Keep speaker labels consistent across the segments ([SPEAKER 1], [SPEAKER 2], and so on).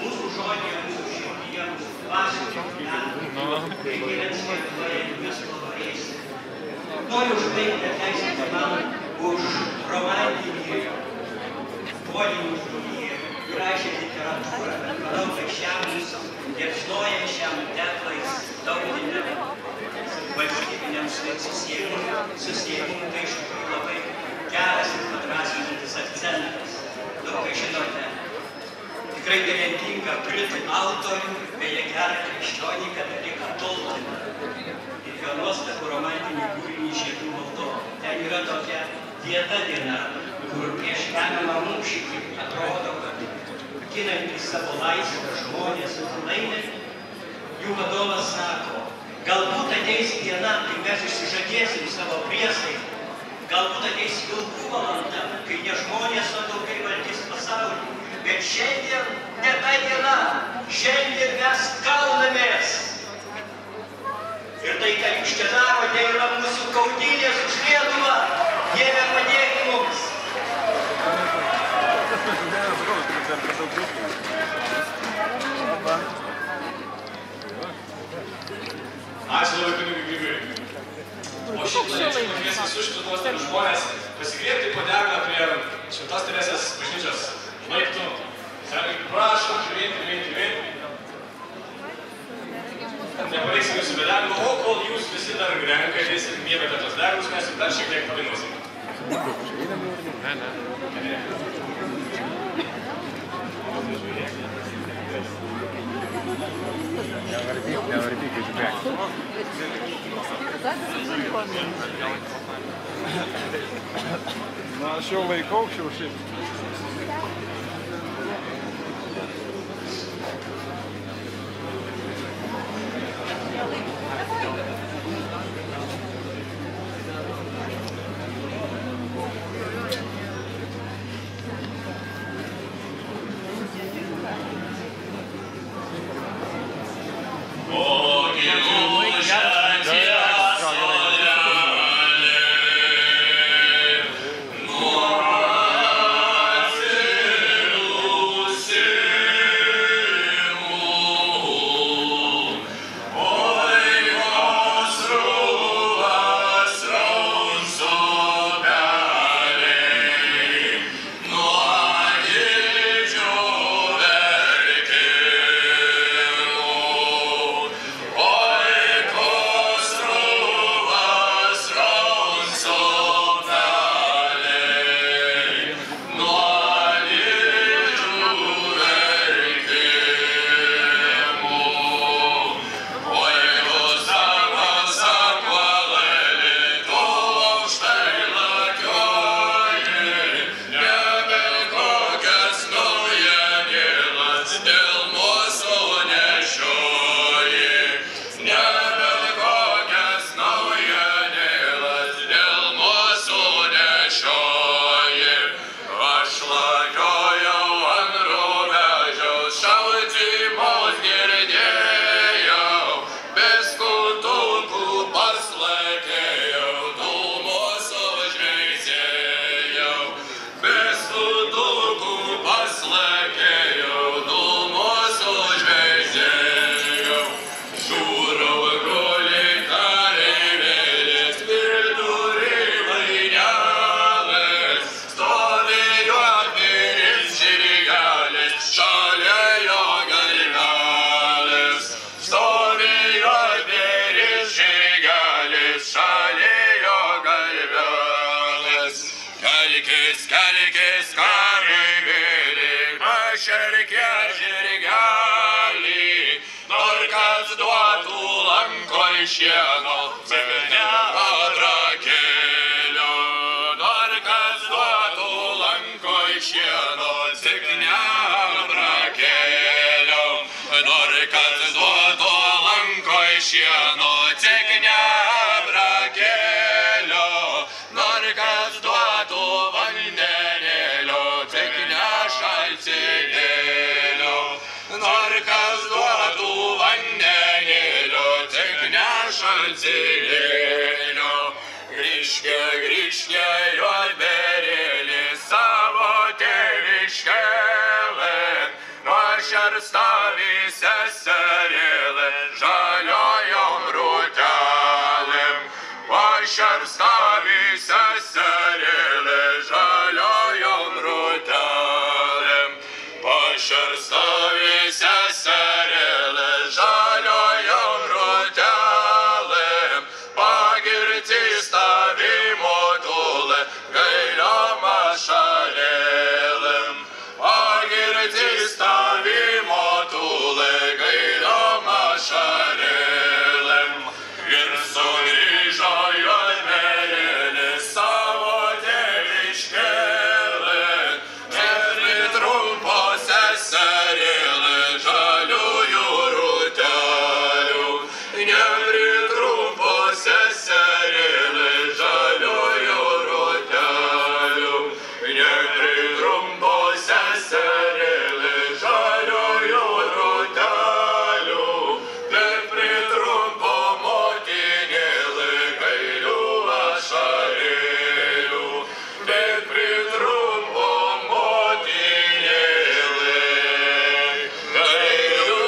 [SPEAKER 1] mūsų žodėje, mūsų širdyje, mūsų dvasioje gyvena, kai gyvens Lietuvoje visko norės. Noriu užbaigti, atleiskite man, už romantinį polinį gražią literatūrą, bet manau, kad šiam mūsų liepsnojančiam teklais tautiniam valstybiniam susiekimui tai iš tikrųjų labai geras ir padrasinantis akcentas. Daug ką žinote, tikrai talentingą britų autorių, beje gerą krikščionį kataliką Tolkieną ir jo nuostabų romantinį kūrinį Žiedų valdovė. Ten yra tokia viena, kur prieš lemiamą mūšį atrodo, kad ginantys savo laisvę žmonės laimi, jų vadovas sako, galbūt ateis diena, kai mes išsižadėsim savo priesaiką, galbūt ateis vilkų valanda, kai ne žmonės, o vilkai valdys pasaulį, bet šiandien ne ta diena, šiandien mes kaunamės. Ir tai, ką jūs čia darote, yra mūsų kautynės už Lietuvą. Dieve, padėk mums.
[SPEAKER 2] Ačiū labai kunigui Grigui. O šiaip norėčiau pakviesti visus šitus nuostabius žmonės pasigriebti puodelį prie Šventos Teresės bažnyčios laiptų. Prašom, žymėti. Nepaliksim jūsų be darbo, o kol jūs visi dar renkatės ir mėgate tos darbus, mes ir dar šiek tiek padainuosim.
[SPEAKER 3] Nevardyk, išbėg. Na, aš jau laikau šiaip.
[SPEAKER 4] Šieno, bet nebadrakėlio, dar kas duotų lankoj šieno, tik nebadrakėlio, dar kas duotų lankoj šieno, tik nebadrakėlio, dar kas duotų vandenėlio, tik nešaltinėlio, dar kas duotų vandenėlio, tik nešaltinėlio. Grįžkė, juodberėlį savo tėviškelėn, nuo pašerstavi seserilė žaliojom rūtelėm. Pašerstavi seserilė žaliojom rūtelėm. Pašerstavi seserilė žaliojom rūtelėm. Pagirtis tavi motulė gailiom ašarėlėm. Pagirtis tavi motulė gailiom ašarėlėm. Ir sugrįžo juodmėlis savo tėviškėlin. Nepritrumpo seserilė žaliųjų rūtelių. Nepritrumpo seserilė žaliųjų rūtelių. Nepritrumpo seserilė žaliųjų rūtelių. Nepritrumpo motinėlė gailių ašarėlių. Nepritrumpo motinėlė gailių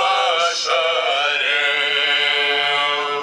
[SPEAKER 4] ašarėlių.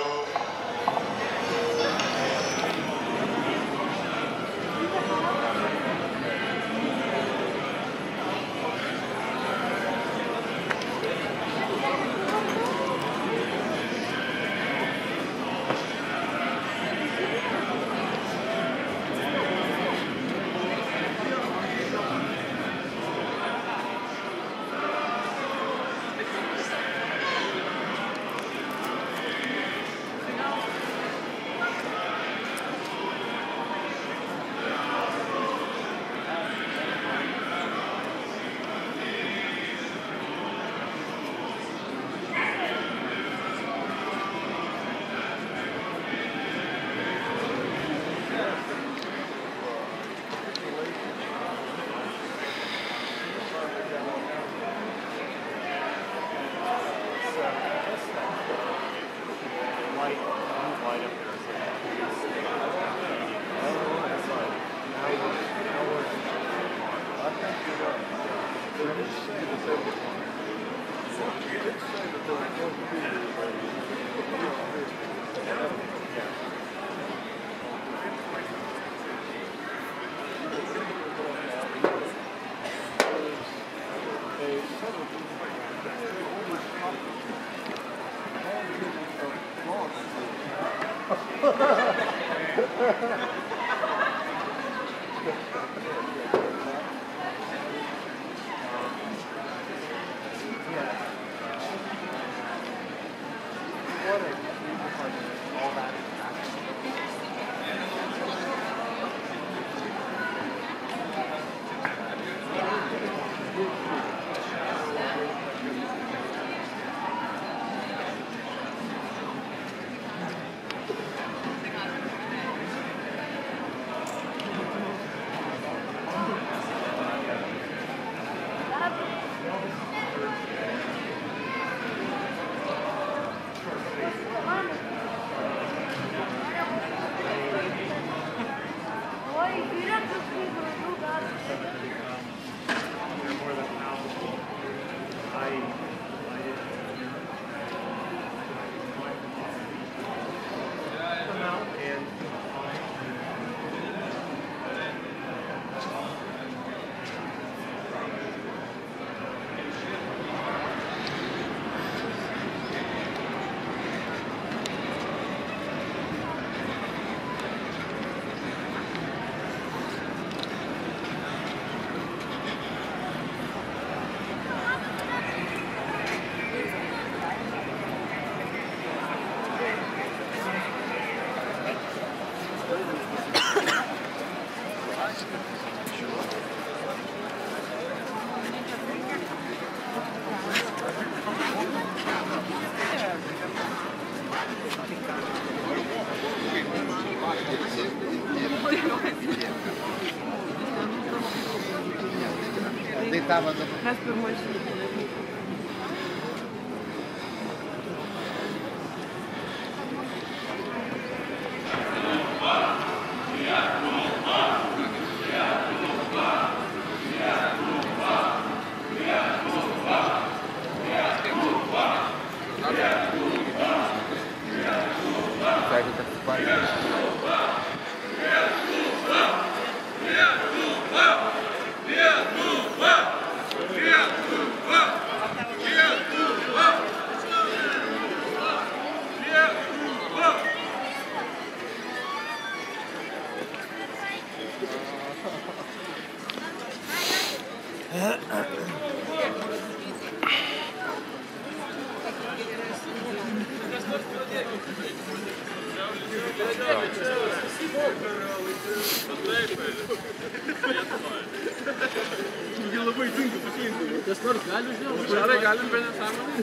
[SPEAKER 5] Mes pirmoji.
[SPEAKER 3] Šarai galim be nesąmonės.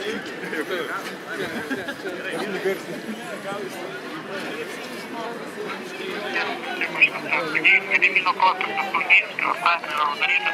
[SPEAKER 6] Gedimino prospektas Kulvinskio, Statinio uždarytas.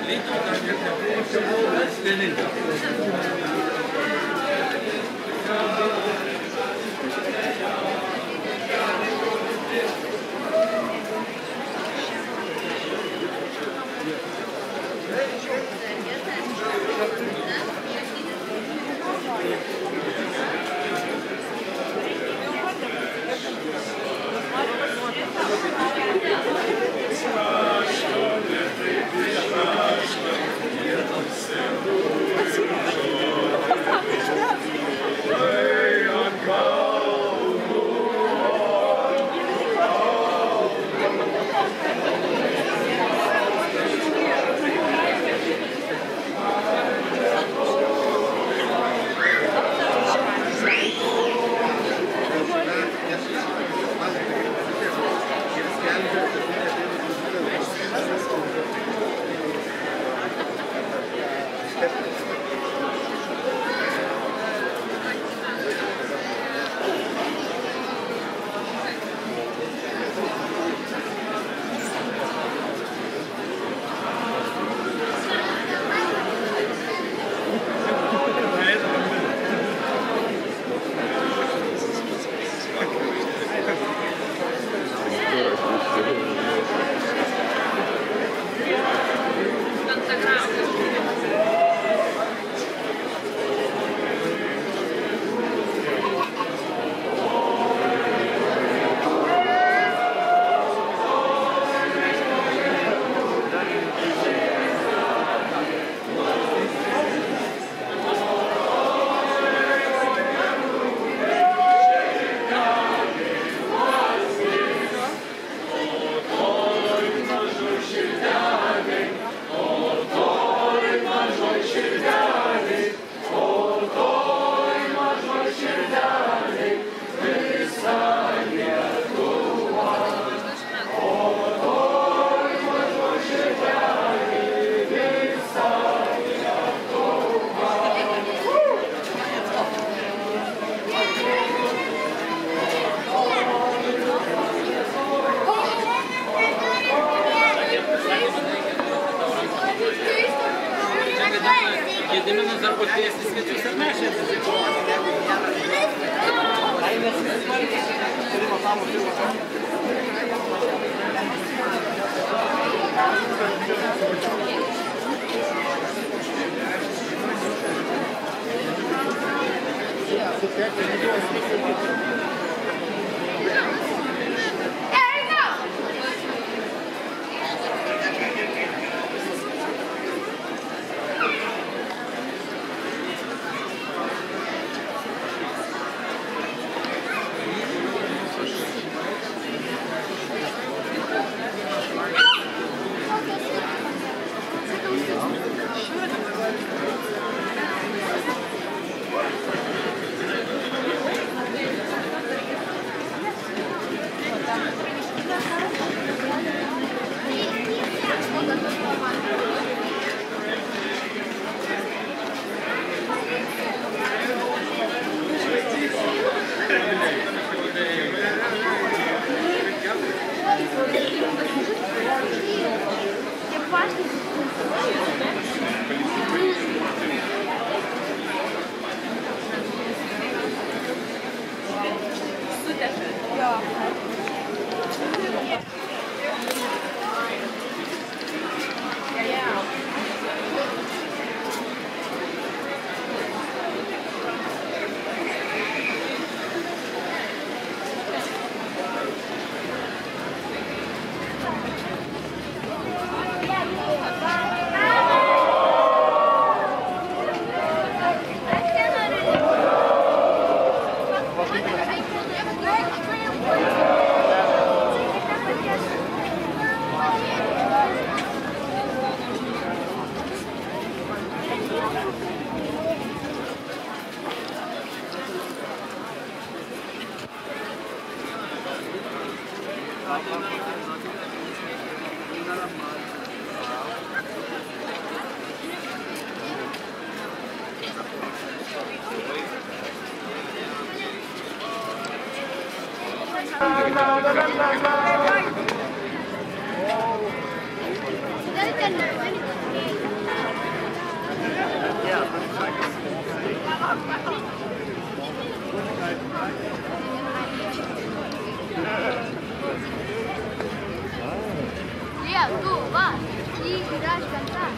[SPEAKER 7] Gediminas dar pakviesti svečius ir mes šiandien.
[SPEAKER 8] Lietuva, yra šventa.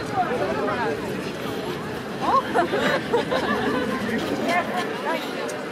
[SPEAKER 8] Oh!